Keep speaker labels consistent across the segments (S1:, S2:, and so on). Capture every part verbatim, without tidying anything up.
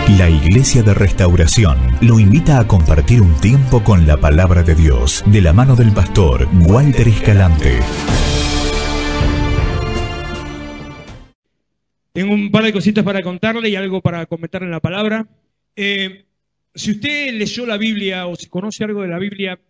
S1: La Iglesia de Restauración lo invita a compartir un tiempo con la Palabra de Dios, de la mano del pastor Walter Escalante.
S2: Tengo un par de cositas para contarle y algo para comentar en la palabra. Eh, si usted leyó la Biblia o si conoce algo de la Biblia,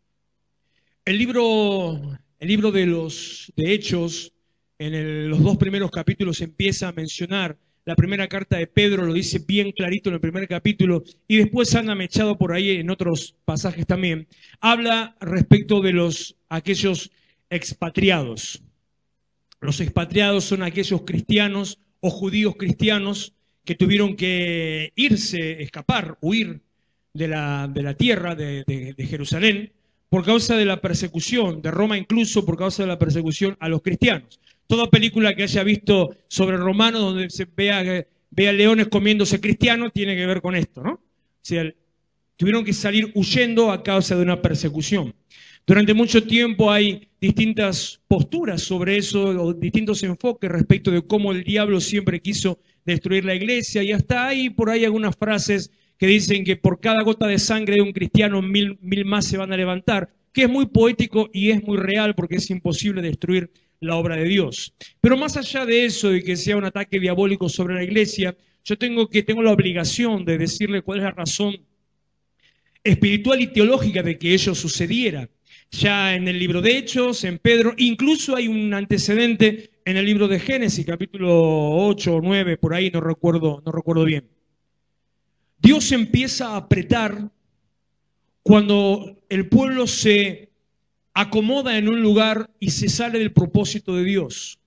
S2: el libro, el libro de los de Hechos, en el- los dos primeros capítulos empieza a mencionar, la primera carta de Pedro lo dice bien clarito en el primer capítulo, y después anda mechado por ahí en otros pasajes también, habla respecto de los aquellos expatriados. Los expatriados son aquellos cristianos o judíos cristianos que tuvieron que irse, escapar, huir de la, de la tierra de, de- de Jerusalén por causa de la persecución, de Roma incluso por causa de la persecución a los cristianos. Toda película que haya visto sobre romanos donde se vea, vea leones comiéndose cristianos tiene que ver con esto, ¿no? O sea, tuvieron que salir huyendo a causa de una persecución. Durante mucho tiempo hay distintas posturas sobre eso, o distintos enfoques respecto de cómo el diablo siempre quiso destruir la iglesia, y hasta hay por ahí algunas frases que dicen que por cada gota de sangre de un cristiano mil, mil más se van a levantar, que es muy poético y es muy real porque es imposible destruir la obra de Dios. Pero más allá de eso, de que sea un ataque diabólico sobre la iglesia, yo tengo, que, tengo la obligación de decirle cuál es la razón espiritual y teológica de que ello sucediera. Ya en el libro de Hechos, en Pedro, incluso hay un antecedente en el libro de Génesis, capítulo ocho o nueve, por ahí no recuerdo, no recuerdo bien. Dios empieza a apretar cuando el pueblo se acomoda en un lugar y se sale del propósito de Dios.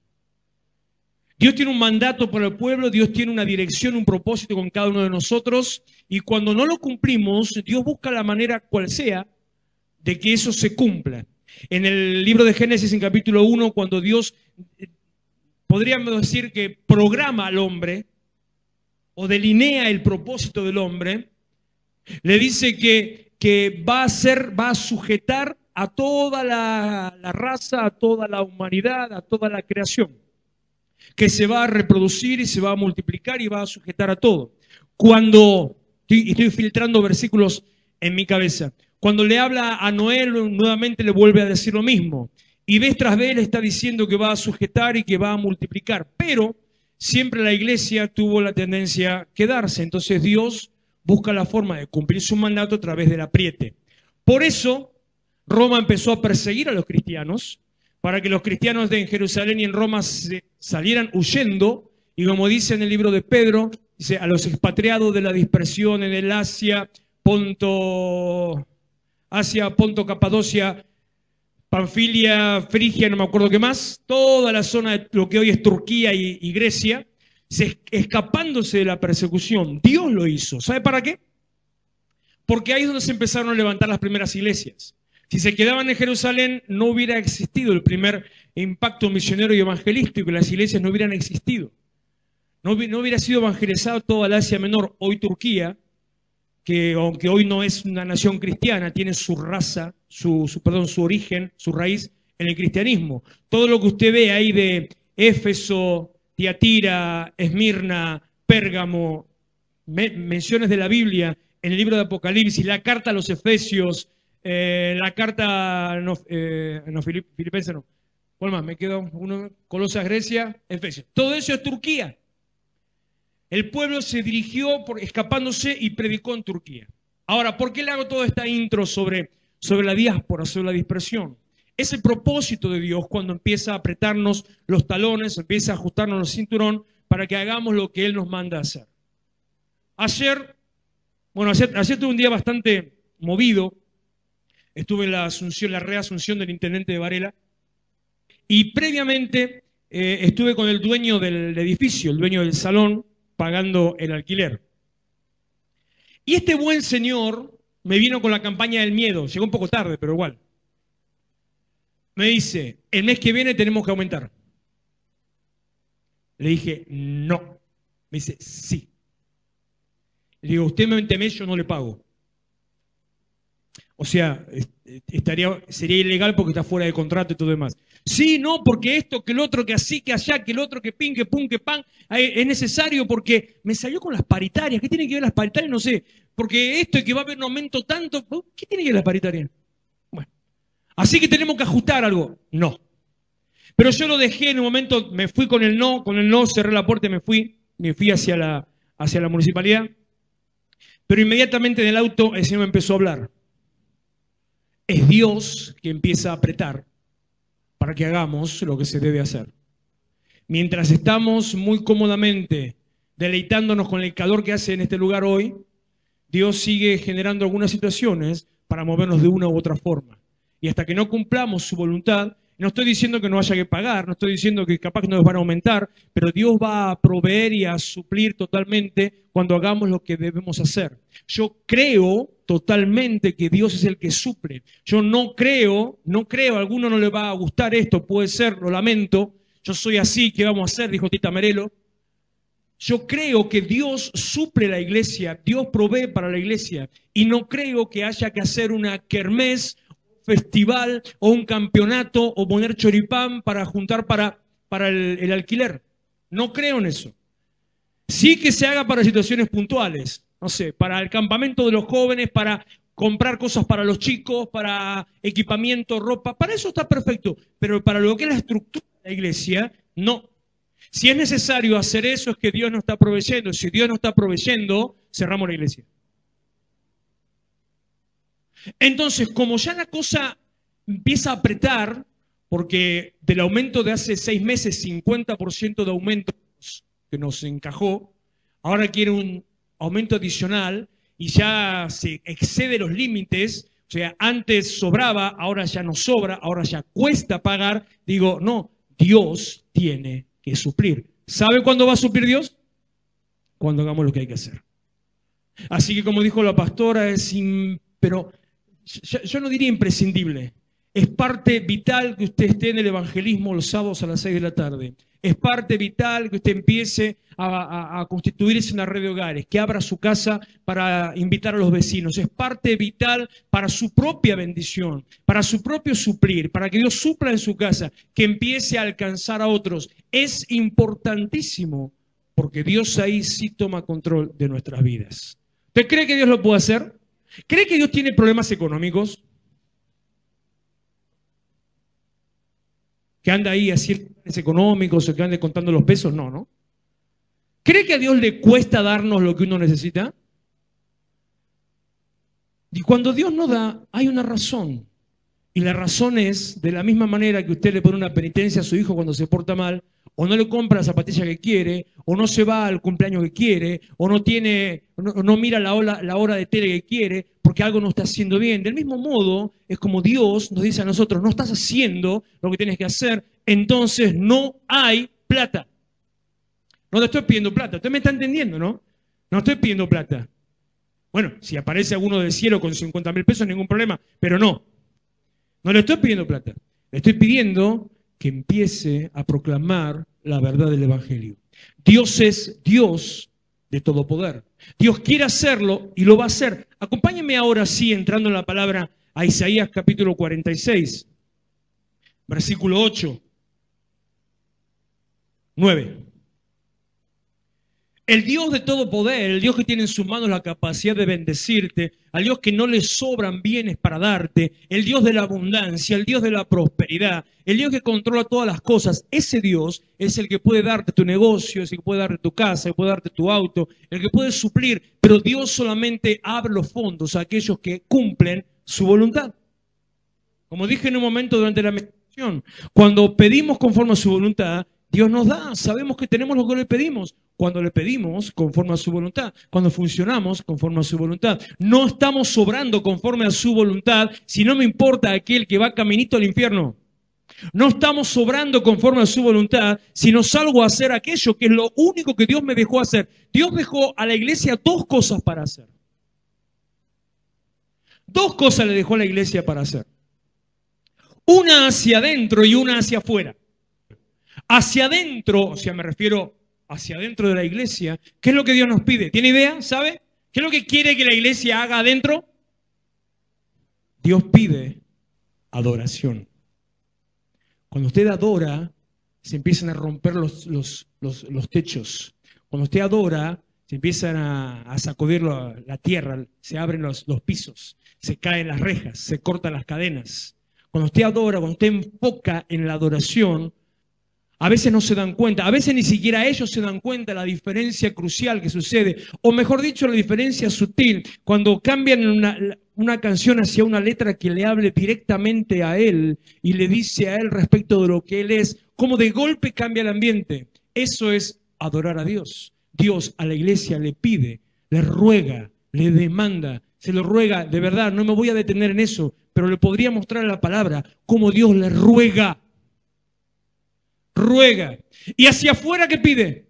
S2: Dios tiene un mandato para el pueblo, Dios tiene una dirección, un propósito con cada uno de nosotros, y cuando no lo cumplimos, Dios busca la manera cual sea de que eso se cumpla. En el libro de Génesis, en capítulo uno, cuando Dios, eh, podríamos decir que programa al hombre, o delinea el propósito del hombre, le dice que, que va a ser, va a sujetar a toda la, la raza, a toda la humanidad, a toda la creación, que se va a reproducir y se va a multiplicar y va a sujetar a todo. Cuando, estoy, estoy filtrando versículos en mi cabeza, cuando le habla a Noé, nuevamente le vuelve a decir lo mismo. Y vez tras vez le está diciendo que va a sujetar y que va a multiplicar. Pero siempre la iglesia tuvo la tendencia a quedarse. Entonces Dios busca la forma de cumplir su mandato a través del apriete. Por eso Roma empezó a perseguir a los cristianos, para que los cristianos de Jerusalén y en Roma se salieran huyendo, y como dice en el libro de Pedro, dice a los expatriados de la dispersión en el Asia, Ponto, Asia, Ponto, Capadocia, Panfilia, Frigia, no me acuerdo qué más, toda la zona de lo que hoy es Turquía y, y Grecia, se, escapándose de la persecución. Dios lo hizo. ¿Sabe para qué? Porque ahí es donde se empezaron a levantar las primeras iglesias. Si se quedaban en Jerusalén, no hubiera existido el primer impacto misionero y evangelístico, y las iglesias no hubieran existido. No, no hubiera sido evangelizado toda la Asia Menor, hoy Turquía, que aunque hoy no es una nación cristiana, tiene su raza, su, su, perdón, su origen, su raíz en el cristianismo. Todo lo que usted ve ahí de Éfeso, Tiatira, Esmirna, Pérgamo, me, menciones de la Biblia en el libro de Apocalipsis, la carta a los Efesios, eh, la carta, no, eh, no Filip, Filipenses no, ¿cuál más? Me quedo uno, Colosas, Grecia, Efesios. Todo eso es Turquía. El pueblo se dirigió por, escapándose y predicó en Turquía. Ahora, ¿por qué le hago toda esta intro sobre, sobre la diáspora, sobre la dispersión? Es el propósito de Dios cuando empieza a apretarnos los talones, empieza a ajustarnos el cinturón para que hagamos lo que Él nos manda a hacer. Ayer, bueno, ayer, ayer tuve un día bastante movido. Estuve en la asunción, la reasunción del intendente de Varela, y previamente eh, estuve con el dueño del edificio, el dueño del salón, pagando el alquiler. Y este buen señor me vino con la campaña del miedo, llegó un poco tarde, pero igual. Me dice, el mes que viene tenemos que aumentar. Le dije, no. Me dice, sí. Le digo, usted me vente mes, yo no le pago. O sea, estaría, sería ilegal porque está fuera de contrato y todo demás. Sí, no, porque esto, que el otro, que así, que allá, que el otro, que pin, que pum, que pan, es necesario porque me salió con las paritarias. ¿Qué tiene que ver las paritarias? No sé. Porque esto y que va a haber un aumento tanto, ¿qué tiene que ver las paritarias? Bueno, así que tenemos que ajustar algo. No. Pero yo lo dejé en un momento, me fui con el no, con el no, cerré la puerta y me fui, me fui hacia la, hacia la municipalidad. Pero inmediatamente en el auto el Señor me empezó a hablar. Es Dios que empieza a apretar para que hagamos lo que se debe hacer. Mientras estamos muy cómodamente deleitándonos con el calor que hace en este lugar hoy, Dios sigue generando algunas situaciones para movernos de una u otra forma. Y hasta que no cumplamos su voluntad, no estoy diciendo que no haya que pagar, no estoy diciendo que capaz que nos van a aumentar, pero Dios va a proveer y a suplir totalmente cuando hagamos lo que debemos hacer. Yo creo totalmente que Dios es el que suple. Yo no creo, no creo, a alguno no le va a gustar esto, puede ser, lo lamento, yo soy así, ¿qué vamos a hacer? Dijo Tita Merelo. Yo creo que Dios suple la iglesia, Dios provee para la iglesia, y no creo que haya que hacer una kermés, festival o un campeonato o poner choripán para juntar para, para el, el alquiler. No creo en eso. Sí que se haga para situaciones puntuales, no sé, para el campamento de los jóvenes, para comprar cosas para los chicos, para equipamiento, ropa, para eso está perfecto, pero para lo que es la estructura de la iglesia, no. Si es necesario hacer eso es que Dios no está proveyendo. Si Dios no está proveyendo, cerramos la iglesia. Entonces, como ya la cosa empieza a apretar, porque del aumento de hace seis meses, cincuenta por ciento de aumento que nos encajó, ahora quiere un aumento adicional y ya se excede los límites, o sea, antes sobraba, ahora ya no sobra, ahora ya cuesta pagar. Digo, no, Dios tiene que suplir. ¿Sabe cuándo va a suplir Dios? Cuando hagamos lo que hay que hacer. Así que como dijo la pastora, es in... pero yo no diría imprescindible, es parte vital que usted esté en el evangelismo los sábados a las seis de la tarde. Es parte vital que usted empiece a, a, a constituirse en una red de hogares, que abra su casa para invitar a los vecinos. Es parte vital para su propia bendición, para su propio suplir, para que Dios supla en su casa, que empiece a alcanzar a otros. Es importantísimo, porque Dios ahí sí toma control de nuestras vidas. ¿Usted cree que Dios lo puede hacer? ¿Cree que Dios tiene problemas económicos? ¿Que anda ahí haciendo planes económicos o que ande contando los pesos? No, ¿no? ¿Cree que a Dios le cuesta darnos lo que uno necesita? Y cuando Dios no da, hay una razón. Y la razón es, de la misma manera que usted le pone una penitencia a su hijo cuando se porta mal, o no le compra la zapatilla que quiere, o no se va al cumpleaños que quiere, o no tiene, no, no mira la hora, la hora de tele que quiere, porque algo no está haciendo bien. Del mismo modo, es como Dios nos dice a nosotros, no estás haciendo lo que tienes que hacer, entonces no hay plata. No te estoy pidiendo plata, usted me está entendiendo, ¿no? No estoy pidiendo plata. Bueno, si aparece alguno del cielo con cincuenta mil pesos, ningún problema, pero no. No le estoy pidiendo plata, le estoy pidiendo que empiece a proclamar la verdad del Evangelio. Dios es Dios de todo poder. Dios quiere hacerlo y lo va a hacer. Acompáñenme ahora sí, entrando en la palabra a Isaías capítulo cuarenta y seis, versículo ocho, nueve. El Dios de todo poder, el Dios que tiene en sus manos la capacidad de bendecirte, al Dios que no le sobran bienes para darte, el Dios de la abundancia, el Dios de la prosperidad, el Dios que controla todas las cosas, ese Dios es el que puede darte tu negocio, es el que puede darte tu casa, el que puede darte tu auto, el que puede suplir, pero Dios solamente abre los fondos a aquellos que cumplen su voluntad. Como dije en un momento durante la meditación, cuando pedimos conforme a su voluntad, Dios nos da, sabemos que tenemos lo que le pedimos. Cuando le pedimos conforme a su voluntad, cuando funcionamos conforme a su voluntad. No estamos sobrando conforme a su voluntad, si no me importa aquel que va caminito al infierno. No estamos sobrando conforme a su voluntad, sino salgo a hacer aquello que es lo único que Dios me dejó hacer. Dios dejó a la iglesia dos cosas para hacer. Dos cosas le dejó a la iglesia para hacer. Una hacia adentro y una hacia afuera. Hacia adentro, o sea, me refiero hacia adentro de la iglesia, ¿qué es lo que Dios nos pide? ¿Tiene idea? ¿Sabe? ¿Qué es lo que quiere que la iglesia haga adentro? Dios pide adoración. Cuando usted adora, se empiezan a romper los, los, los, los techos. Cuando usted adora, se empiezan a, a sacudir la, la tierra, se abren los, los pisos, se caen las rejas, se cortan las cadenas. Cuando usted adora, cuando usted enfoca en la adoración, a veces no se dan cuenta, a veces ni siquiera ellos se dan cuenta de la diferencia crucial que sucede, o mejor dicho, la diferencia sutil, cuando cambian una, una canción hacia una letra que le hable directamente a él y le dice a él respecto de lo que él es, como de golpe cambia el ambiente. Eso es adorar a Dios. Dios a la iglesia le pide, le ruega, le demanda, se lo ruega, de verdad, no me voy a detener en eso, pero le podría mostrar la palabra, cómo Dios le ruega. Ruega. ¿Y hacia afuera qué pide?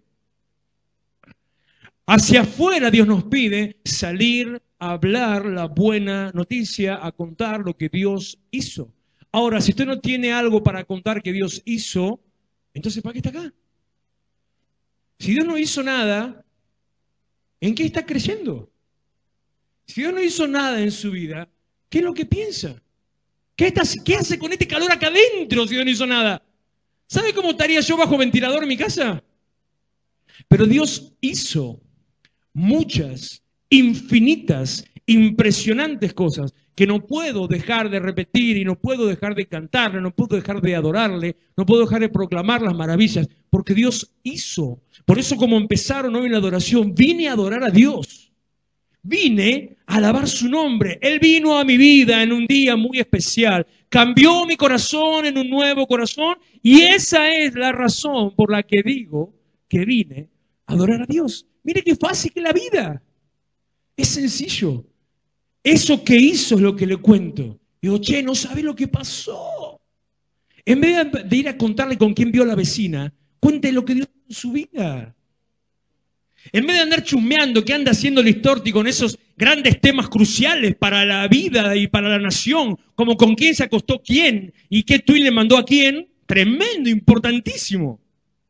S2: Hacia afuera Dios nos pide salir a hablar la buena noticia, a contar lo que Dios hizo. Ahora, si usted no tiene algo para contar que Dios hizo, entonces ¿para qué está acá? Si Dios no hizo nada, ¿en qué está creyendo? Si Dios no hizo nada en su vida, ¿qué es lo que piensa? ¿Qué, está, qué hace con este calor acá adentro si Dios no hizo nada? ¿Sabe cómo estaría yo bajo ventilador en mi casa? Pero Dios hizo muchas, infinitas, impresionantes cosas que no puedo dejar de repetir y no puedo dejar de cantarle, no puedo dejar de adorarle, no puedo dejar de proclamar las maravillas, porque Dios hizo. Por eso, como empezaron hoy en la adoración, vine a adorar a Dios. Vine a alabar su nombre. Él vino a mi vida en un día muy especial. Cambió mi corazón en un nuevo corazón. Y esa es la razón por la que digo que vine a adorar a Dios. Mire qué fácil que es la vida. Es sencillo. Eso que hizo es lo que le cuento. Digo, che, no sabe lo que pasó. En vez de ir a contarle con quién vio a la vecina, cuente lo que Dios hizo en su vida. En vez de andar chusmeando que anda haciendo Listorti con esos grandes temas cruciales para la vida y para la nación, como con quién se acostó quién y qué tuit le mandó a quién, tremendo, importantísimo.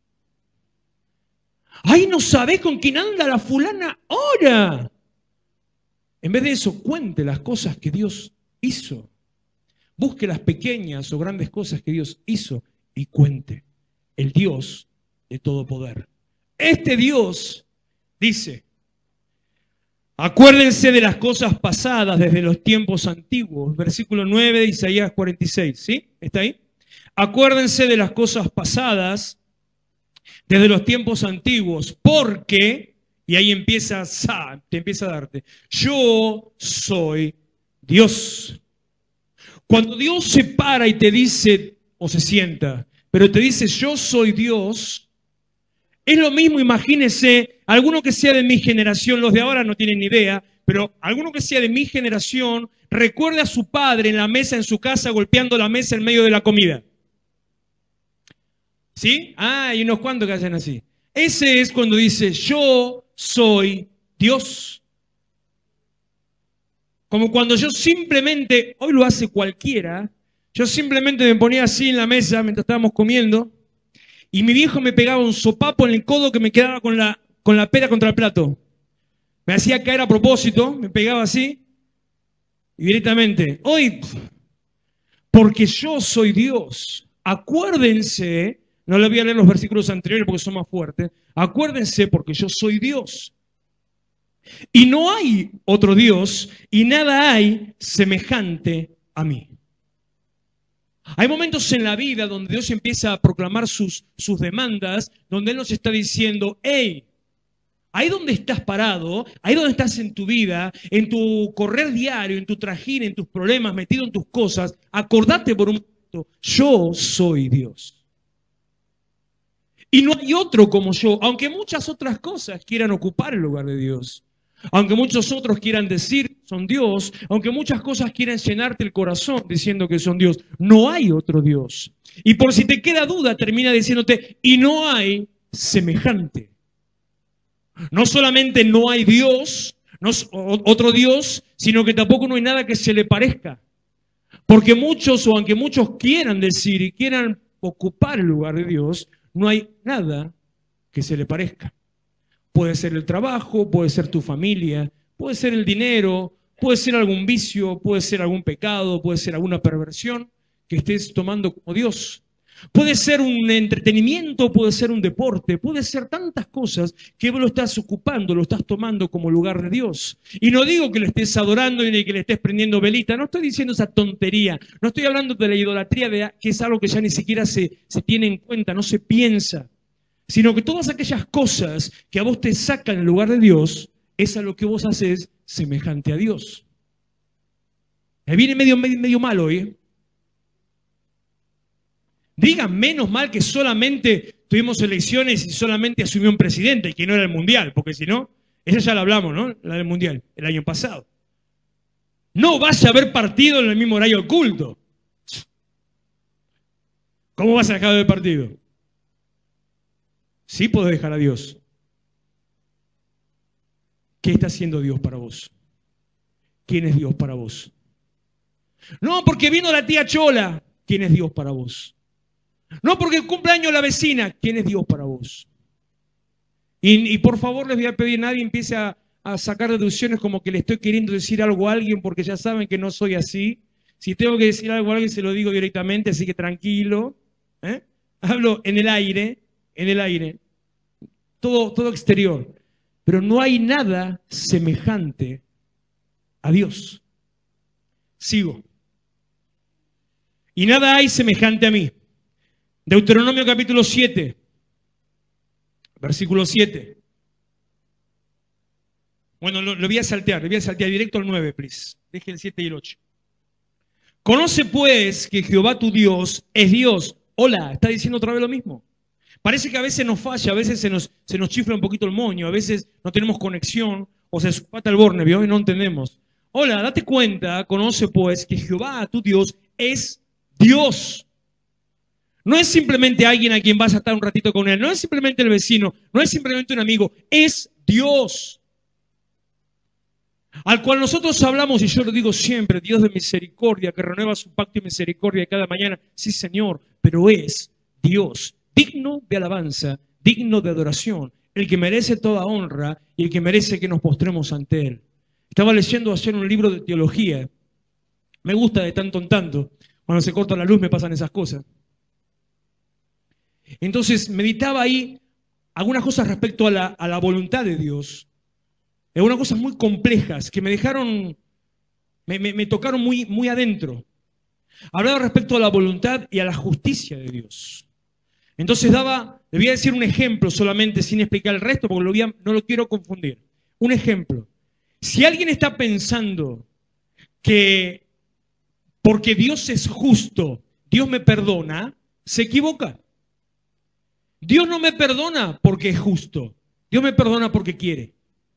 S2: Ay, no sabés con quién anda la fulana ahora. En vez de eso, cuente las cosas que Dios hizo. Busque las pequeñas o grandes cosas que Dios hizo y cuente. El Dios de todo poder. Este Dios dice, acuérdense de las cosas pasadas desde los tiempos antiguos. Versículo nueve de Isaías cuarenta y seis, ¿sí? ¿Está ahí? Acuérdense de las cosas pasadas desde los tiempos antiguos, porque, y ahí empieza, te empieza a darte, yo soy Dios. Cuando Dios se para y te dice, o se sienta, pero te dice, yo soy Dios, es lo mismo, imagínese, alguno que sea de mi generación, los de ahora no tienen ni idea, pero alguno que sea de mi generación, recuerde a su padre en la mesa en su casa golpeando la mesa en medio de la comida. ¿Sí? Ah, hay unos cuantos que hacen así. Ese es cuando dice, yo soy Dios. Como cuando yo simplemente, hoy lo hace cualquiera, yo simplemente me ponía así en la mesa mientras estábamos comiendo, y mi viejo me pegaba un sopapo en el codo que me quedaba con la, con la pera contra el plato. Me hacía caer a propósito, me pegaba así, y directamente, hoy, porque yo soy Dios, acuérdense, no le voy a leer los versículos anteriores porque son más fuertes, acuérdense porque yo soy Dios. Y no hay otro Dios, y nada hay semejante a mí. Hay momentos en la vida donde Dios empieza a proclamar sus, sus demandas, donde Él nos está diciendo, hey, ahí donde estás parado, ahí donde estás en tu vida, en tu correr diario, en tu trajín, en tus problemas, metido en tus cosas, acordate por un momento, yo soy Dios. Y no hay otro como yo, aunque muchas otras cosas quieran ocupar el lugar de Dios. Aunque muchos otros quieran decir son Dios, aunque muchas cosas quieran llenarte el corazón diciendo que son Dios, no hay otro Dios. Y por si te queda duda, termina diciéndote, y no hay semejante. No solamente no hay Dios, no es otro Dios, sino que tampoco no hay nada que se le parezca. Porque muchos, o aunque muchos quieran decir y quieran ocupar el lugar de Dios, no hay nada que se le parezca. Puede ser el trabajo, puede ser tu familia, puede ser el dinero, Puede ser algún vicio, puede ser algún pecado, puede ser alguna perversión que estés tomando como Dios. Puede ser un entretenimiento, puede ser un deporte, puede ser tantas cosas que vos lo estás ocupando, lo estás tomando como lugar de Dios. Y no digo que le estés adorando ni que le estés prendiendo velita, no estoy diciendo esa tontería, no estoy hablando de la idolatría, de, que es algo que ya ni siquiera se, se tiene en cuenta, no se piensa, sino que todas aquellas cosas que a vos te sacan del lugar de Dios, es a lo que vos haces semejante a Dios. Me viene medio, medio, medio mal hoy, ¿eh? Digan menos mal que solamente tuvimos elecciones y solamente asumió un presidente y que no era el mundial, porque si no, esa ya la hablamos, ¿no? La del mundial, el año pasado. No vaya a haber partido en el mismo horario oculto. ¿Cómo vas a dejar de ver partido? Sí podés dejar a Dios. ¿Qué está haciendo Dios para vos? ¿Quién es Dios para vos? No, porque vino la tía Chola. ¿Quién es Dios para vos? No porque cumpleaños la vecina. ¿Quién es Dios para vos? Y, y por favor les voy a pedir, nadie empiece a, a sacar deducciones como que le estoy queriendo decir algo a alguien porque ya saben que no soy así. Si tengo que decir algo a alguien se lo digo directamente, así que tranquilo. ¿eh? Hablo en el aire, en el aire. Todo, todo exterior. Pero no hay nada semejante a Dios. Sigo. Y nada hay semejante a mí. Deuteronomio capítulo siete, versículo siete. Bueno, lo, lo voy a saltear, lo voy a saltear directo al nueve, please. Deje el siete y el ocho. Conoce pues que Jehová tu Dios es Dios. Hola, está diciendo otra vez lo mismo. Parece que a veces nos falla, a veces se nos, se nos chifla un poquito el moño, a veces no tenemos conexión o se espata el borne, ¿vio? Y no entendemos. Hola, date cuenta, conoce pues que Jehová tu Dios es Dios. No es simplemente alguien a quien vas a estar un ratito con él, no es simplemente el vecino, no es simplemente un amigo, es Dios. Al cual nosotros hablamos, y yo lo digo siempre, Dios de misericordia, que renueva su pacto y misericordia cada mañana. Sí, Señor, pero es Dios, digno de alabanza, digno de adoración, el que merece toda honra y el que merece que nos postremos ante Él. Estaba leyendo ayer un libro de teología. Me gusta de tanto en tanto. Cuando se corta la luz me pasan esas cosas. Entonces meditaba ahí algunas cosas respecto a la, a la voluntad de Dios. Algunas cosas muy complejas que me dejaron, me, me, me tocaron muy, muy adentro. Hablaba respecto a la voluntad y a la justicia de Dios. Entonces daba, le voy a decir un ejemplo solamente sin explicar el resto porque lo voy a, no lo quiero confundir. Un ejemplo. Si alguien está pensando que porque Dios es justo, Dios me perdona, se equivoca. Dios no me perdona porque es justo. Dios me perdona porque quiere.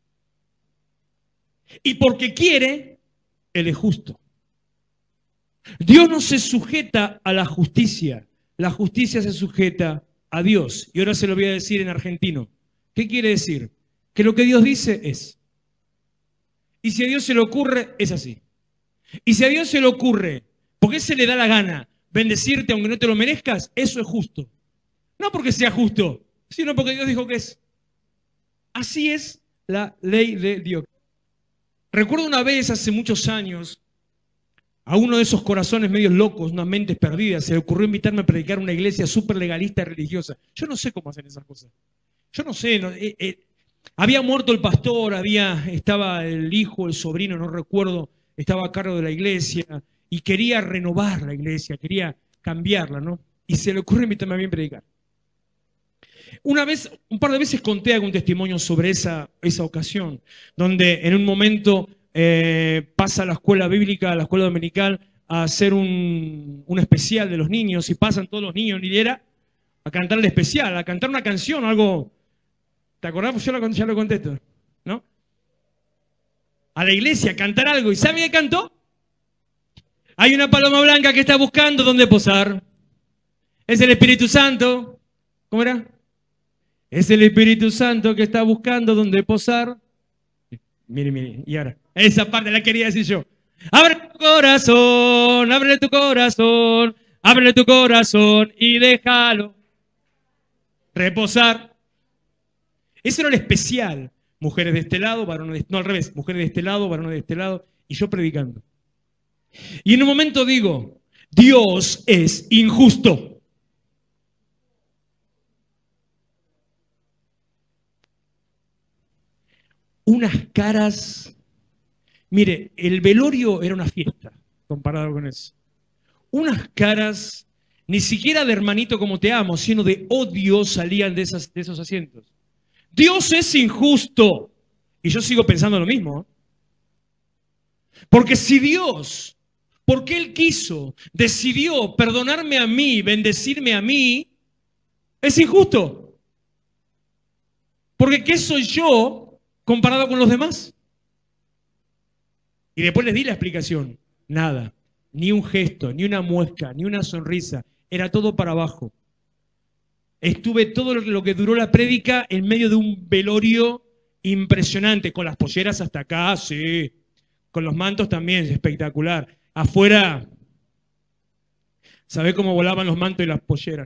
S2: Y porque quiere, Él es justo. Dios no se sujeta a la justicia. La justicia se sujeta a Dios. Y ahora se lo voy a decir en argentino. ¿Qué quiere decir? Que lo que Dios dice es. Y si a Dios se le ocurre, es así. Y si a Dios se le ocurre, porque se le da la gana, bendecirte aunque no te lo merezcas, eso es justo. No porque sea justo, sino porque Dios dijo que es. Así es la ley de Dios. Recuerdo una vez, hace muchos años, a uno de esos corazones medios locos, unas mentes perdidas, se le ocurrió invitarme a predicar una iglesia súper legalista y religiosa. Yo no sé cómo hacen esas cosas. Yo no sé. No, eh, eh, había muerto el pastor, había, estaba el hijo, el sobrino, no recuerdo, estaba a cargo de la iglesia y quería renovar la iglesia, quería cambiarla, ¿no? Y se le ocurrió invitarme a mí a predicar. Una vez, un par de veces conté algún testimonio sobre esa, esa ocasión, donde en un momento eh, pasa la escuela bíblica, la escuela dominical, a hacer un, un especial de los niños, y pasan todos los niños en hilera a cantar el especial, a cantar una canción, algo. ¿Te acordás? Yo lo, ya lo contesto, ¿no? A la iglesia, a cantar algo. ¿Y sabe qué cantó? Hay una paloma blanca que está buscando dónde posar. Es el Espíritu Santo. ¿Cómo era? Es el Espíritu Santo que está buscando dónde posar. Mire, mire, y ahora, esa parte la quería decir yo. Abre tu corazón, abre tu corazón, abre tu corazón y déjalo reposar. Eso era el especial. Mujeres de este lado, varones de, no al revés, mujeres de este lado, varones de este lado. y yo predicando. Y en un momento digo, Dios es injusto. Unas caras, mire, el velorio era una fiesta comparado con eso. Unas caras, ni siquiera de hermanito como te amo, sino de odio salían de, esas, de esos asientos. Dios es injusto. Y yo sigo pensando lo mismo. ¿eh? Porque si Dios, porque Él quiso, decidió perdonarme a mí, bendecirme a mí, es injusto. Porque ¿qué soy yo comparado con los demás? Y después les di la explicación. Nada, ni un gesto, ni una muesca, ni una sonrisa. Era todo para abajo. Estuve todo lo que duró la prédica en medio de un velorio impresionante, con las polleras hasta acá, sí. Con los mantos también, espectacular. Afuera, ¿sabés cómo volaban los mantos y las polleras?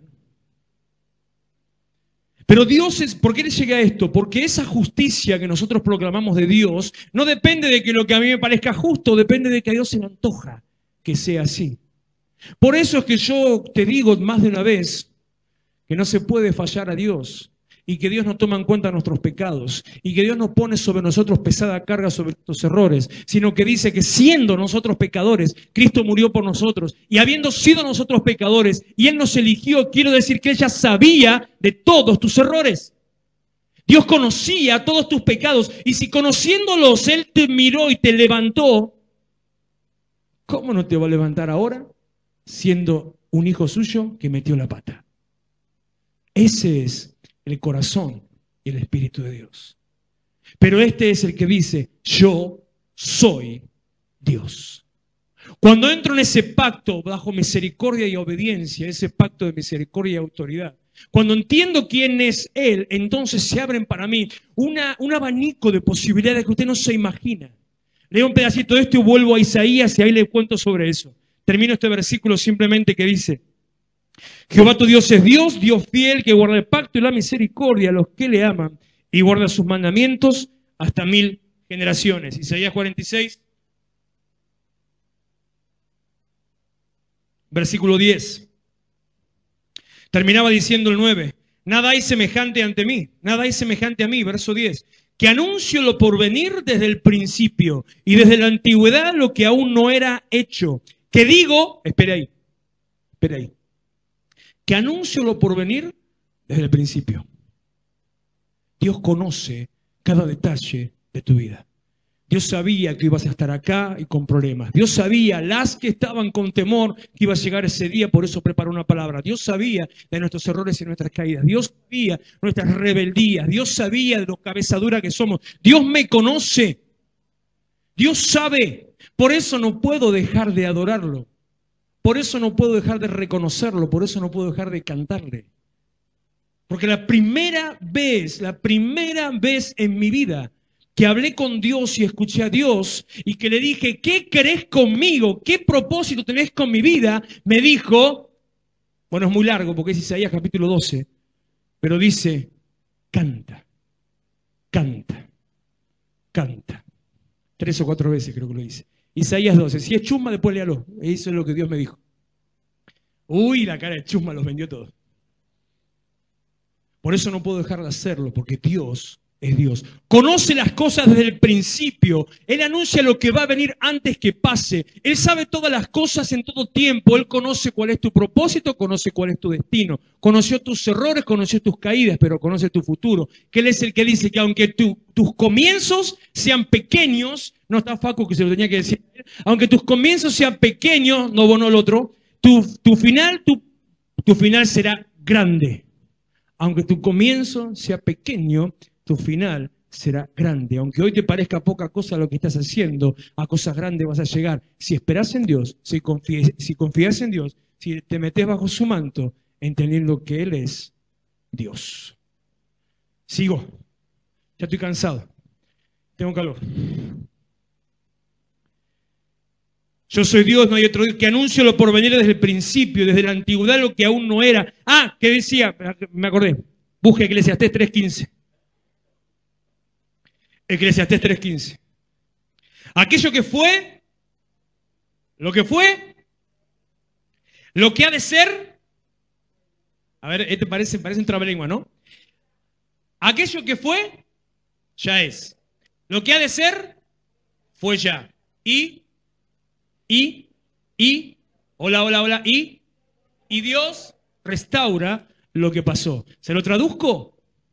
S2: Pero Dios es, ¿por qué le llega a esto? Porque esa justicia que nosotros proclamamos de Dios no depende de que lo que a mí me parezca justo, depende de que a Dios se le antoja que sea así. Por eso es que yo te digo más de una vez que no se puede fallar a Dios y que Dios no toma en cuenta nuestros pecados y que Dios no pone sobre nosotros pesada carga sobre nuestros errores, sino que dice que siendo nosotros pecadores, Cristo murió por nosotros y habiendo sido nosotros pecadores y Él nos eligió, quiero decir que Él ya sabía de todos tus errores. Dios conocía todos tus pecados y si conociéndolos Él te miró y te levantó, ¿cómo no te va a levantar ahora siendo un hijo suyo que metió la pata? Ese es el corazón y el Espíritu de Dios. Pero este es el que dice, yo soy Dios. Cuando entro en ese pacto bajo misericordia y obediencia, ese pacto de misericordia y autoridad, cuando entiendo quién es Él, entonces se abren para mí una, un abanico de posibilidades que usted no se imagina. Leo un pedacito de esto y vuelvo a Isaías y ahí le cuento sobre eso. Termino este versículo simplemente que dice, Jehová tu Dios es Dios, Dios fiel, que guarda el pacto y la misericordia a los que le aman y guarda sus mandamientos hasta mil generaciones. Isaías cuarenta y seis, versículo diez. Terminaba diciendo el nueve, nada hay semejante ante mí, nada hay semejante a mí, verso diez, que anuncio lo por venir desde el principio y desde la antigüedad lo que aún no era hecho. Que digo, espere ahí, espere ahí. Que anuncio lo por venir desde el principio. Dios conoce cada detalle de tu vida. Dios sabía que ibas a estar acá y con problemas. Dios sabía las que estaban con temor que iba a llegar ese día, por eso preparó una palabra. Dios sabía de nuestros errores y nuestras caídas. Dios sabía nuestras rebeldías. Dios sabía de lo cabezadura que somos. Dios me conoce. Dios sabe. Por eso no puedo dejar de adorarlo. Por eso no puedo dejar de reconocerlo, por eso no puedo dejar de cantarle. Porque la primera vez, la primera vez en mi vida que hablé con Dios y escuché a Dios y que le dije, ¿qué querés conmigo? ¿Qué propósito tenés con mi vida? Me dijo, bueno, es muy largo porque es Isaías capítulo doce, pero dice, canta, canta, canta. Tres o cuatro veces creo que lo dice. Isaías doce, si es chusma, después léalo. Eso es lo que Dios me dijo. Uy, la cara de chusma los vendió todos. Por eso no puedo dejar de hacerlo, porque Dios es Dios. Conoce las cosas desde el principio. Él anuncia lo que va a venir antes que pase. Él sabe todas las cosas en todo tiempo. Él conoce cuál es tu propósito, conoce cuál es tu destino. Conoció tus errores, conoció tus caídas, pero conoce tu futuro. Que Él es el que dice que aunque tu, tus comienzos sean pequeños, no está Facu que se lo tenía que decir, aunque tus comienzos sean pequeños, no vos no el otro, tu, tu final, tu, tu final será grande. Aunque tu comienzo sea pequeño, tu final será grande. Aunque hoy te parezca poca cosa lo que estás haciendo, a cosas grandes vas a llegar. Si esperás en Dios, si confías, si confías en Dios, si te metes bajo su manto, entendiendo que Él es Dios. Sigo. Ya estoy cansado. Tengo calor. Yo soy Dios, no hay otro Dios, que anuncio lo por venir desde el principio, desde la antigüedad, lo que aún no era. Ah, que decía, me acordé, busque Eclesiastés tres quince. Eclesiastés tres quince. Aquello que fue, lo que fue, lo que ha de ser. A ver, este parece, parece un trabalengua, ¿no? Aquello que fue, ya es. Lo que ha de ser, fue ya. Y, y, y, hola, hola, hola, y, y Dios restaura lo que pasó. ¿Se lo traduzco?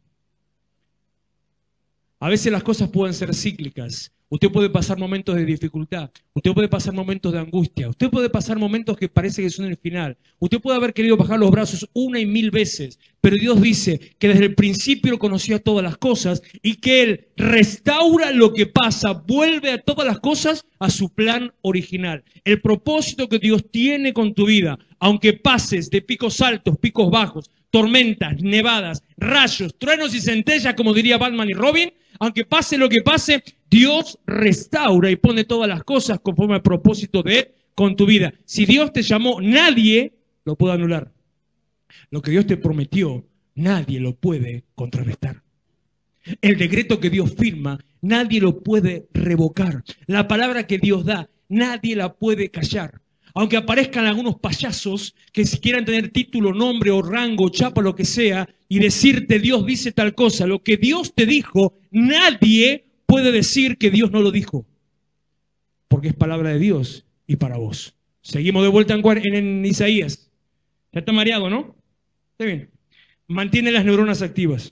S2: A veces las cosas pueden ser cíclicas. Usted puede pasar momentos de dificultad. Usted puede pasar momentos de angustia. Usted puede pasar momentos que parece que son el final. Usted puede haber querido bajar los brazos una y mil veces. Pero Dios dice que desde el principio conocía todas las cosas y que Él restaura lo que pasa, vuelve a todas las cosas a su plan original. El propósito que Dios tiene con tu vida, aunque pases de picos altos, picos bajos, tormentas, nevadas, rayos, truenos y centellas, como diría Batman y Robin, aunque pase lo que pase, Dios restaura y pone todas las cosas conforme al propósito de Él con tu vida. Si Dios te llamó, nadie lo puede anular. Lo que Dios te prometió, nadie lo puede contrarrestar. El decreto que Dios firma, nadie lo puede revocar. La palabra que Dios da, nadie la puede callar. Aunque aparezcan algunos payasos que si quieran tener título, nombre o rango, chapa, lo que sea, y decirte Dios dice tal cosa, lo que Dios te dijo, nadie puede decir que Dios no lo dijo. Porque es palabra de Dios y para vos. Seguimos de vuelta en, en, en Isaías. Ya está mareado, ¿no? Está bien. Mantiene las neuronas activas.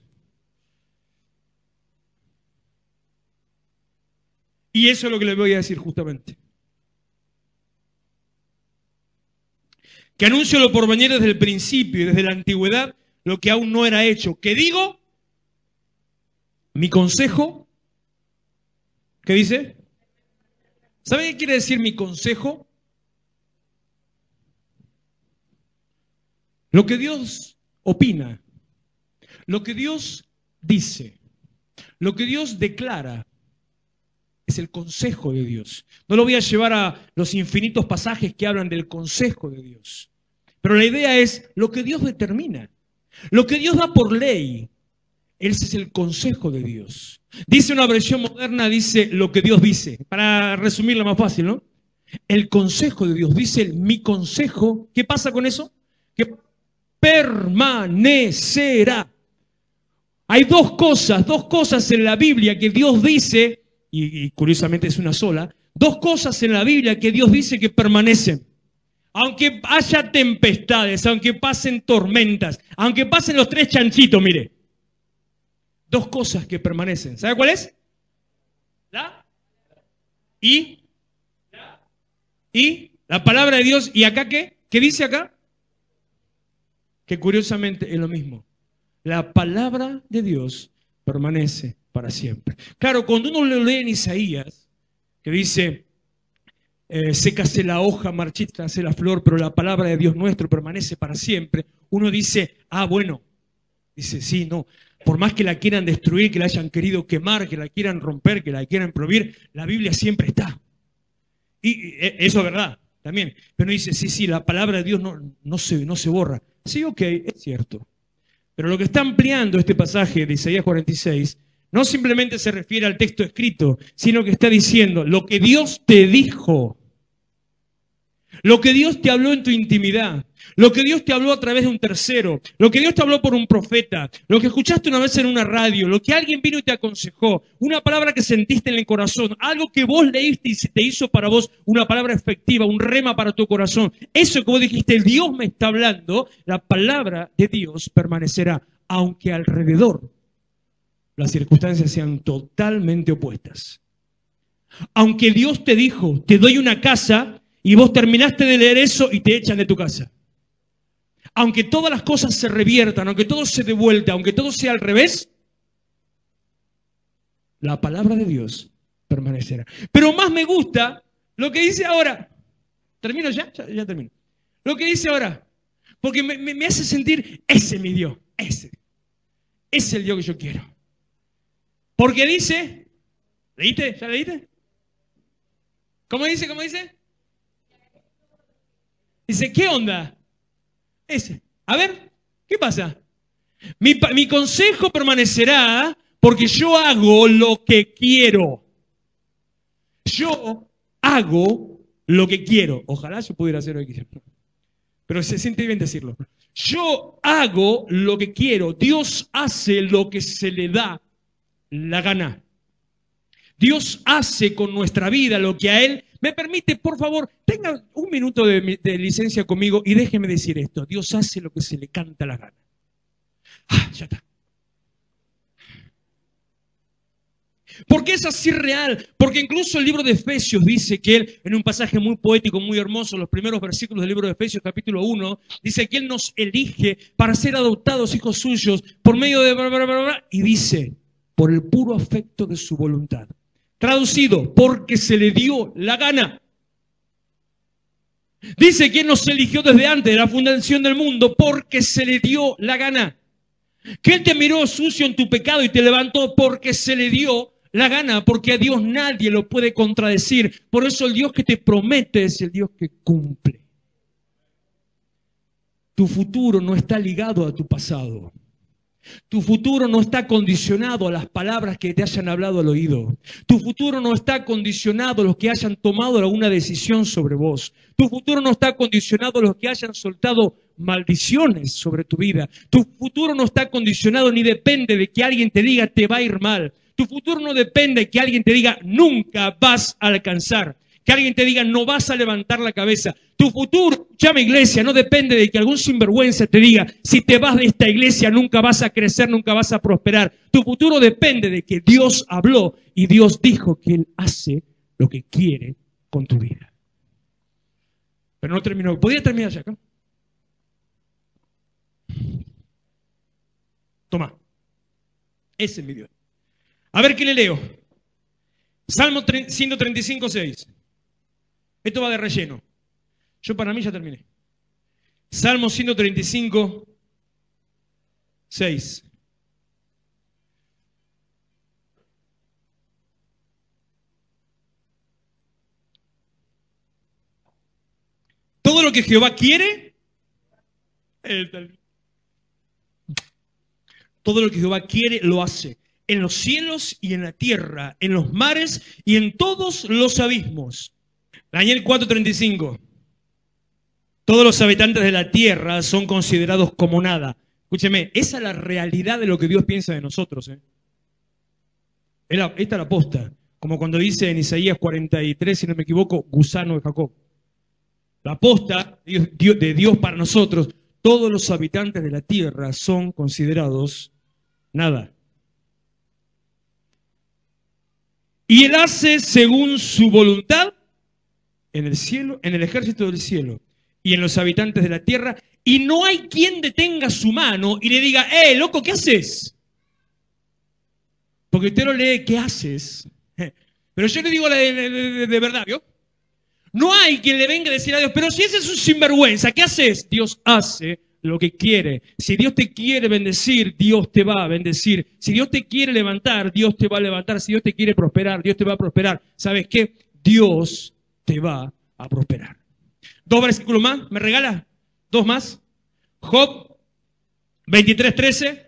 S2: Y eso es lo que les voy a decir justamente. Que anuncio lo por venir desde el principio y desde la antigüedad, lo que aún no era hecho. ¿Qué digo? Mi consejo. ¿Qué dice? ¿Sabe qué quiere decir mi consejo? Lo que Dios opina, lo que Dios dice, lo que Dios declara, es el consejo de Dios. No lo voy a llevar a los infinitos pasajes que hablan del consejo de Dios. Pero la idea es lo que Dios determina, lo que Dios da por ley. Ese es el consejo de Dios. Dice una versión moderna, dice lo que Dios dice. Para resumirla más fácil, ¿no? El consejo de Dios, dice el, mi consejo. ¿Qué pasa con eso? Que permanecerá. Hay dos cosas, dos cosas en la Biblia que Dios dice, y, y curiosamente es una sola, dos cosas en la Biblia que Dios dice que permanecen. Aunque haya tempestades, aunque pasen tormentas, aunque pasen los tres chanchitos, mire. Dos cosas que permanecen. ¿Sabe cuál es? La y la, y la palabra de Dios. ¿Y acá qué? ¿Qué dice acá? Que curiosamente es lo mismo. La palabra de Dios permanece para siempre. Claro, cuando uno lo lee en Isaías, que dice, eh, sécase la hoja, marchítase la flor, pero la palabra de Dios nuestro permanece para siempre, uno dice, ah, bueno, dice, sí, no, por más que la quieran destruir, que la hayan querido quemar, que la quieran romper, que la quieran prohibir, la Biblia siempre está. Y, y eso es verdad, también. Pero uno dice, sí, sí, la palabra de Dios no, no, se, no se borra. Sí, ok, es cierto. Pero lo que está ampliando este pasaje de Isaías cuarenta y seis no simplemente se refiere al texto escrito, sino que está diciendo lo que Dios te dijo, lo que Dios te habló en tu intimidad, lo que Dios te habló a través de un tercero, lo que Dios te habló por un profeta, lo que escuchaste una vez en una radio, lo que alguien vino y te aconsejó, una palabra que sentiste en el corazón, algo que vos leíste y te hizo para vos una palabra efectiva, un rema para tu corazón. Eso que vos dijiste, Dios me está hablando, la palabra de Dios permanecerá, aunque alrededor las circunstancias sean totalmente opuestas. Aunque Dios te dijo, te doy una casa, y vos terminaste de leer eso y te echan de tu casa. Aunque todas las cosas se reviertan, aunque todo se dé vuelta, aunque todo sea al revés, la palabra de Dios permanecerá. Pero más me gusta lo que dice ahora. ¿Termino ya? Ya, ya termino. Lo que dice ahora. Porque me, me, me hace sentir, ese es mi Dios, ese. Ese es el Dios que yo quiero. Porque dice, ¿leíste? ¿Ya leíste? ¿Cómo dice? ¿Cómo dice? Dice, ¿qué onda? Ese. A ver, ¿qué pasa? Mi, mi consejo permanecerá porque yo hago lo que quiero. Yo hago lo que quiero. Ojalá yo pudiera hacer lo que quiero. Pero se siente bien decirlo. Yo hago lo que quiero. Dios hace lo que se le da la gana. Dios hace con nuestra vida lo que a Él me permite. Por favor, tenga un minuto de, de licencia conmigo y déjeme decir esto. Dios hace lo que se le canta la gana. Ah, ya está. ¿Por qué es así real? Porque incluso el libro de Efesios dice que Él, en un pasaje muy poético, muy hermoso, los primeros versículos del libro de Efesios, capítulo uno, dice que Él nos elige para ser adoptados hijos suyos por medio de... Bla, bla, bla, bla, y dice, por el puro afecto de su voluntad. Traducido, porque se le dio la gana. Dice que Él nos eligió desde antes de la fundación del mundo porque se le dio la gana. Que Él te miró sucio en tu pecado y te levantó porque se le dio la gana, porque a Dios nadie lo puede contradecir. Por eso el Dios que te promete es el Dios que cumple. Tu futuro no está ligado a tu pasado. Tu futuro no está condicionado a las palabras que te hayan hablado al oído. Tu futuro no está condicionado a los que hayan tomado alguna decisión sobre vos. Tu futuro no está condicionado a los que hayan soltado maldiciones sobre tu vida. Tu futuro no está condicionado ni depende de que alguien te diga te va a ir mal. Tu futuro no depende de que alguien te diga nunca vas a alcanzar. Que alguien te diga no vas a levantar la cabeza. Tu futuro, llama iglesia, no depende de que algún sinvergüenza te diga si te vas de esta iglesia nunca vas a crecer, nunca vas a prosperar. Tu futuro depende de que Dios habló y Dios dijo que Él hace lo que quiere con tu vida. Pero no terminó. ¿Podría terminar ya acá? Toma. Ese es mi Dios. A ver qué le leo. Salmo ciento treinta y cinco, seis. Esto va de relleno. Yo para mí ya terminé. Salmo ciento treinta y cinco, seis. Todo lo que Jehová quiere, todo lo que Jehová quiere lo hace. En los cielos y en la tierra, en los mares y en todos los abismos. Daniel cuatro treinta y cinco. Todos los habitantes de la tierra son considerados como nada. Escúcheme, esa es la realidad de lo que Dios piensa de nosotros. ¿eh? Esta es la posta. Como cuando dice en Isaías cuarenta y tres, si no me equivoco, gusano de Jacob. La posta de Dios para nosotros, todos los habitantes de la tierra son considerados nada. Y Él hace según su voluntad en el cielo, en el ejército del cielo y en los habitantes de la tierra, y no hay quien detenga su mano y le diga, ¡eh, loco, qué haces! Porque usted lo lee, ¿qué haces? Pero yo le digo de, de, de, de verdad, ¿vio? No hay quien le venga a decir a Dios, pero si ese es un sinvergüenza, ¿qué haces? Dios hace lo que quiere. Si Dios te quiere bendecir, Dios te va a bendecir. Si Dios te quiere levantar, Dios te va a levantar. Si Dios te quiere prosperar, Dios te va a prosperar. ¿Sabes qué? Dios te va a prosperar. Dos versículos más, ¿me regala? Dos más. Job veintitrés, trece.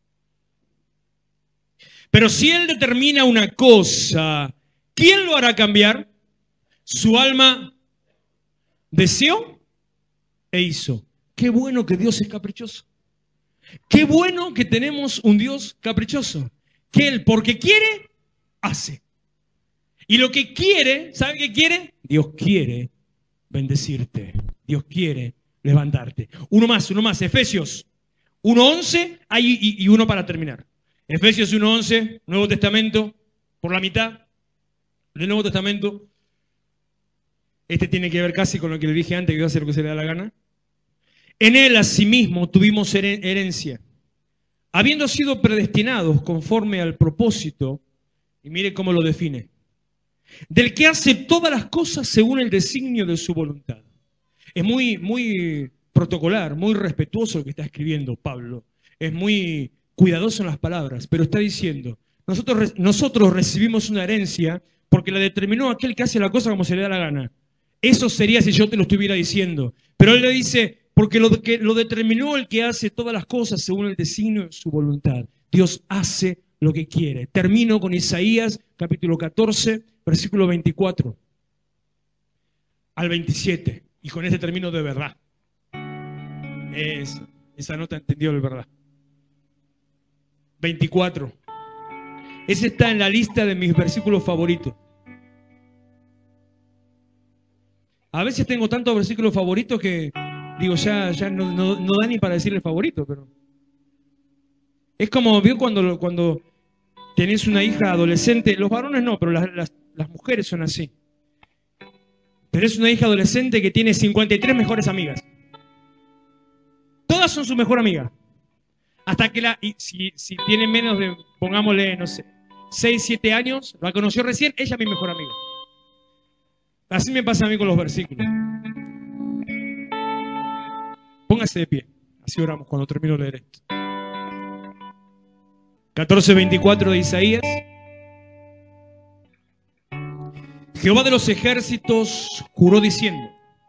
S2: Pero si Él determina una cosa, ¿quién lo hará cambiar? Su alma deseó e hizo. Qué bueno que Dios es caprichoso. Qué bueno que tenemos un Dios caprichoso. Que Él, porque quiere, hace. Y lo que quiere, ¿sabe qué quiere? Dios quiere bendecirte. Dios quiere levantarte. Uno más, uno más. Efesios uno once y, y uno para terminar. Efesios uno once, Nuevo Testamento, por la mitad del Nuevo Testamento. Este tiene que ver casi con lo que le dije antes, que va a hacer lo que se le da la gana. En Él, asimismo, tuvimos herencia, habiendo sido predestinados conforme al propósito, y mire cómo lo define, del que hace todas las cosas según el designio de su voluntad. Es muy, muy protocolar, muy respetuoso lo que está escribiendo Pablo. Es muy cuidadoso en las palabras, pero está diciendo, nosotros, nosotros recibimos una herencia porque la determinó aquel que hace la cosa como se le da la gana. Eso sería si yo te lo estuviera diciendo. Pero él le dice, porque lo, que, lo determinó el que hace todas las cosas según el designio de su voluntad. Dios hace lo que quiere. Termino con Isaías, capítulo catorce, versículo veinticuatro al veintisiete. Y con este termino de verdad. Es, esa nota entendió de verdad. veinticuatro. Ese está en la lista de mis versículos favoritos. A veces tengo tantos versículos favoritos que digo, ya, ya no, no, no da ni para decirle favorito, pero es como, ¿vio cuando, cuando tenés una hija adolescente? Los varones no, pero las, las, las mujeres son así. Tenés una hija adolescente que tiene cincuenta y tres mejores amigas. Todas son su mejor amiga. Hasta que la, y si, si tiene menos de, pongámosle, no sé, seis, siete años, la conoció recién, ella es mi mejor amiga. Así me pasa a mí con los versículos. Póngase de pie, así oramos cuando termino de leer esto. catorce veinticuatro de Isaías. Jehová de los ejércitos juró diciendo: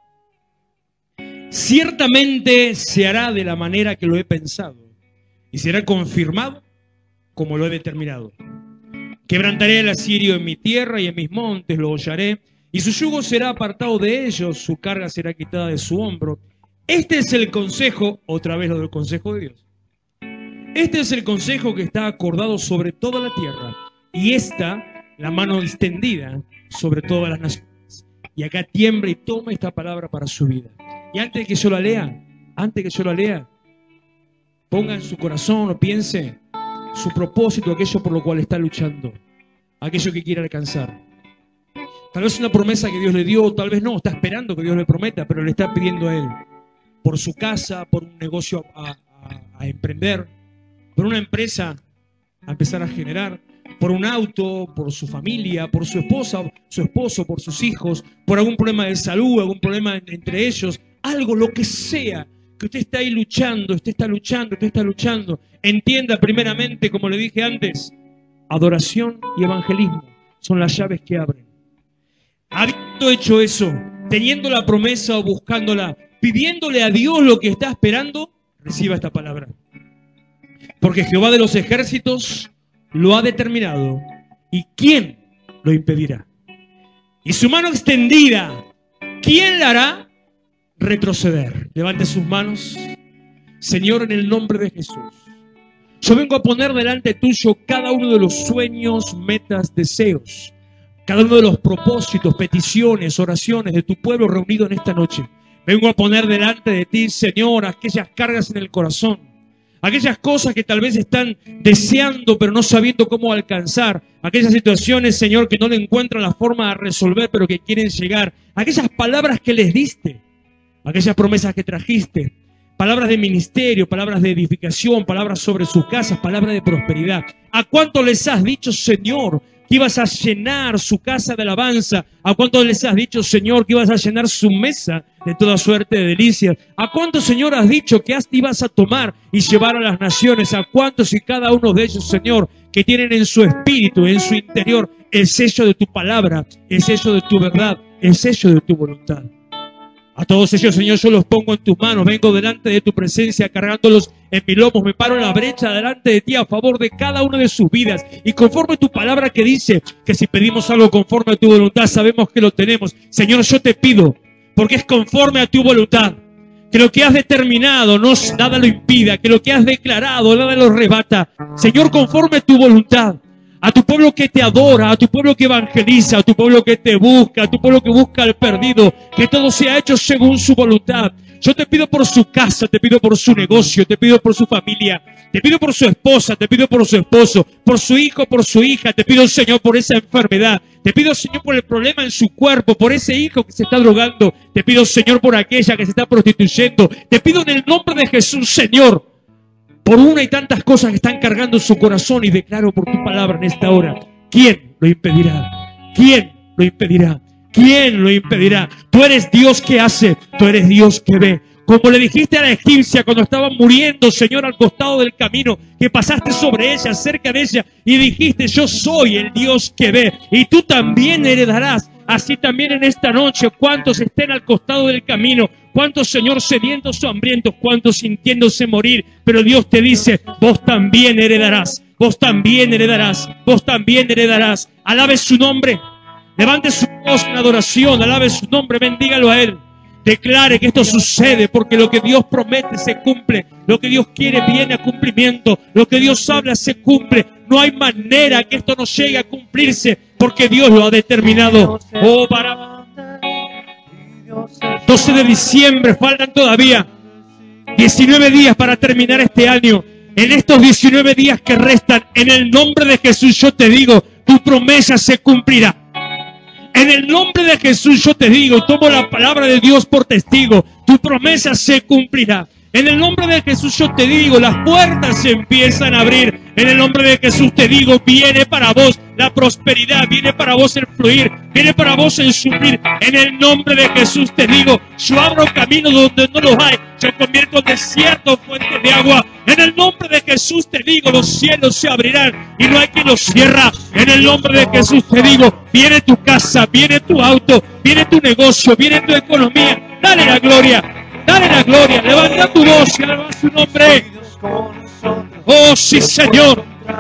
S2: ciertamente se hará de la manera que lo he pensado, y será confirmado como lo he determinado. Quebrantaré al asirio en mi tierra y en mis montes lo hollaré, y su yugo será apartado de ellos, su carga será quitada de su hombro. Este es el consejo, otra vez lo del consejo de Dios. Este es el consejo que está acordado sobre toda la tierra, y esta la mano extendida sobre todas las naciones. Y acá tiembla y toma esta palabra para su vida. Y antes de que yo la lea, antes de que yo la lea, ponga en su corazón o piense su propósito, aquello por lo cual está luchando, aquello que quiere alcanzar. Tal vez una promesa que Dios le dio, tal vez no, está esperando que Dios le prometa, pero le está pidiendo a él, por su casa, por un negocio a, a, a emprender, por una empresa a empezar a generar, por un auto, por su familia, por su esposa, su esposo, por sus hijos, por algún problema de salud, algún problema entre ellos, algo, lo que sea, que usted está ahí luchando, usted está luchando, usted está luchando. Entienda primeramente, como le dije antes, adoración y evangelismo son las llaves que abren. Habiendo hecho eso, teniendo la promesa o buscándola, pidiéndole a Dios lo que está esperando, reciba esta palabra. Porque Jehová de los ejércitos lo ha determinado, ¿y quién lo impedirá? Y su mano extendida, ¿quién la hará retroceder? Levante sus manos. Señor, en el nombre de Jesús, yo vengo a poner delante tuyo cada uno de los sueños, metas, deseos, cada uno de los propósitos, peticiones, oraciones de tu pueblo reunido en esta noche. Vengo a poner delante de ti, Señor, aquellas cargas en el corazón, aquellas cosas que tal vez están deseando pero no sabiendo cómo alcanzar, aquellas situaciones, Señor, que no le encuentran la forma de resolver pero que quieren llegar, aquellas palabras que les diste, aquellas promesas que trajiste, palabras de ministerio, palabras de edificación, palabras sobre sus casas, palabras de prosperidad. ¿A cuánto les has dicho, Señor, que ibas a llenar su casa de alabanza? ¿A cuánto les has dicho, Señor, que ibas a llenar su mesa de toda suerte de delicias? ¿A cuántos, Señor, has dicho que ibas a tomar y llevar a las naciones? ¿A cuántos y cada uno de ellos, Señor, que tienen en su espíritu, en su interior, el sello de tu palabra, el sello de tu verdad, el sello de tu voluntad? A todos ellos, Señor, yo los pongo en tus manos. Vengo delante de tu presencia cargándolos en mi lomo. Me paro en la brecha delante de ti a favor de cada una de sus vidas. Y conforme a tu palabra que dice que si pedimos algo conforme a tu voluntad, sabemos que lo tenemos. Señor, yo te pido, porque es conforme a tu voluntad, que lo que has determinado no, nada lo impida, que lo que has declarado nada lo rebata. Señor, conforme a tu voluntad, a tu pueblo que te adora, a tu pueblo que evangeliza, a tu pueblo que te busca, a tu pueblo que busca al perdido, que todo sea hecho según su voluntad. Yo te pido por su casa, te pido por su negocio, te pido por su familia, te pido por su esposa, te pido por su esposo, por su hijo, por su hija, te pido, Señor, por esa enfermedad, te pido, Señor, por el problema en su cuerpo, por ese hijo que se está drogando, te pido, Señor, por aquella que se está prostituyendo, te pido en el nombre de Jesús, Señor, por una y tantas cosas que están cargando su corazón, y declaro por tu palabra en esta hora, ¿quién lo impedirá? ¿Quién lo impedirá? ¿Quién lo impedirá? Tú eres Dios que hace, tú eres Dios que ve. Como le dijiste a la egipcia cuando estaba muriendo, Señor, al costado del camino, que pasaste sobre ella, cerca de ella, y dijiste, yo soy el Dios que ve, y tú también heredarás. Así también en esta noche, cuantos estén al costado del camino, cuántos, Señor, sedientos o hambrientos, cuántos sintiéndose morir, pero Dios te dice, vos también heredarás. vos también heredarás, vos también heredarás. Alabe su nombre, levante su voz en adoración, alabe su nombre, bendígalo a Él. Declare que esto sucede porque lo que Dios promete se cumple. Lo que Dios quiere viene a cumplimiento. Lo que Dios habla se cumple. No hay manera que esto no llegue a cumplirse porque Dios lo ha determinado. Oh, para doce de diciembre, faltan todavía diecinueve días para terminar este año. En estos diecinueve días que restan, en el nombre de Jesús yo te digo, tu promesa se cumplirá. En el nombre de Jesús yo te digo, tomo la palabra de Dios por testigo, tu promesa se cumplirá. En el nombre de Jesús yo te digo, las puertas se empiezan a abrir. En el nombre de Jesús te digo, viene para vos la prosperidad, viene para vos el fluir, viene para vos el suplir. En el nombre de Jesús te digo, yo abro caminos donde no los hay, yo convierto desierto en fuentes de agua. En el nombre de Jesús te digo, los cielos se abrirán y no hay quien los cierra. En el nombre de Jesús te digo, viene tu casa, viene tu auto, viene tu negocio, viene tu economía. Dale la gloria, dale la gloria, levanta tu voz y alaba su nombre. Oh sí, Señor.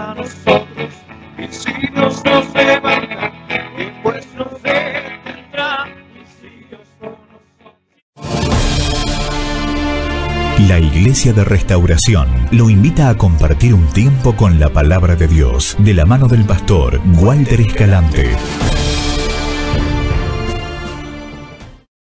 S1: La Iglesia de Restauración lo invita a compartir un tiempo con la palabra de Dios de la mano del pastor Walter Escalante.